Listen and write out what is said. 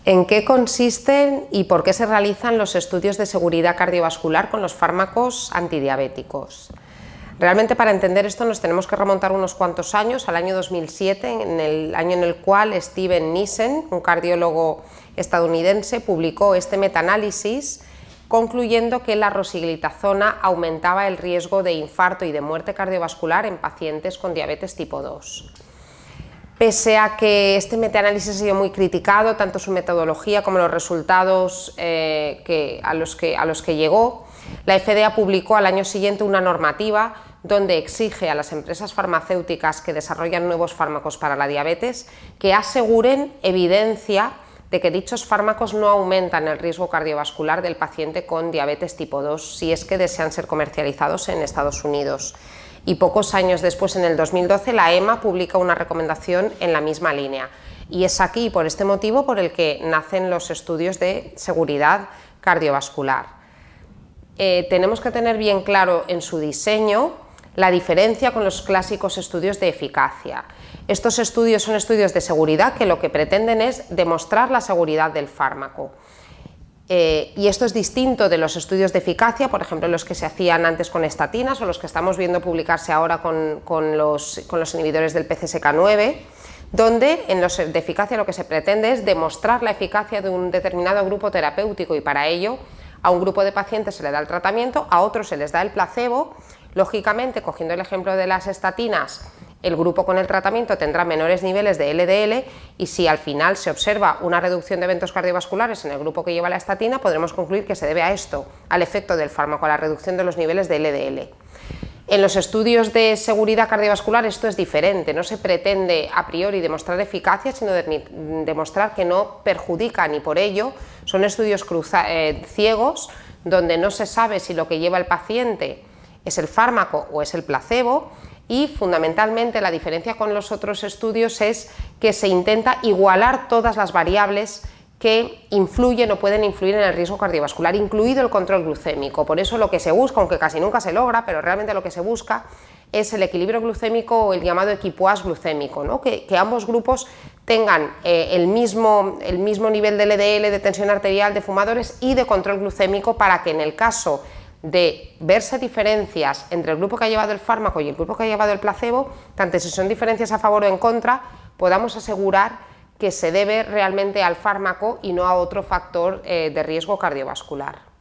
¿En qué consisten y por qué se realizan los estudios de seguridad cardiovascular con los fármacos antidiabéticos? Realmente, para entender esto nos tenemos que remontar unos cuantos años, al año 2007, en el año en el cual Steven Nissen, un cardiólogo estadounidense, publicó este metaanálisis concluyendo que la rosiglitazona aumentaba el riesgo de infarto y de muerte cardiovascular en pacientes con diabetes tipo 2. Pese a que este metaanálisis ha sido muy criticado, tanto su metodología como los resultados a los que llegó, la FDA publicó al año siguiente una normativa donde exige a las empresas farmacéuticas que desarrollan nuevos fármacos para la diabetes que aseguren evidencia de que dichos fármacos no aumentan el riesgo cardiovascular del paciente con diabetes tipo 2 si es que desean ser comercializados en Estados Unidos. Y pocos años después, en el 2012, la EMA publica una recomendación en la misma línea. Y es aquí, por este motivo, por el que nacen los estudios de seguridad cardiovascular. Tenemos que tener bien claro en su diseño la diferencia con los clásicos estudios de eficacia. Estos estudios son estudios de seguridad que lo que pretenden es demostrar la seguridad del fármaco. Y esto es distinto de los estudios de eficacia, por ejemplo, los que se hacían antes con estatinas o los que estamos viendo publicarse ahora con los inhibidores del PCSK9, donde en los de eficacia lo que se pretende es demostrar la eficacia de un determinado grupo terapéutico y para ello a un grupo de pacientes se le da el tratamiento, a otros se les da el placebo. Lógicamente, cogiendo el ejemplo de las estatinas, el grupo con el tratamiento tendrá menores niveles de LDL y si al final se observa una reducción de eventos cardiovasculares en el grupo que lleva la estatina, podremos concluir que se debe a esto, al efecto del fármaco, a la reducción de los niveles de LDL. En los estudios de seguridad cardiovascular esto es diferente, no se pretende a priori demostrar eficacia, sino demostrar que no perjudican y por ello son estudios ciegos donde no se sabe si lo que lleva el paciente es el fármaco o es el placebo y fundamentalmente la diferencia con los otros estudios es que se intenta igualar todas las variables que influyen o pueden influir en el riesgo cardiovascular, incluido el control glucémico. Por eso lo que se busca, aunque casi nunca se logra, pero realmente lo que se busca es el equilibrio glucémico o el llamado equipoise glucémico, ¿no? que ambos grupos tengan el mismo nivel de LDL, de tensión arterial, de fumadores y de control glucémico para que en el caso de verse diferencias entre el grupo que ha llevado el fármaco y el grupo que ha llevado el placebo, tanto si son diferencias a favor o en contra, podamos asegurar que se debe realmente al fármaco y no a otro factor de riesgo cardiovascular.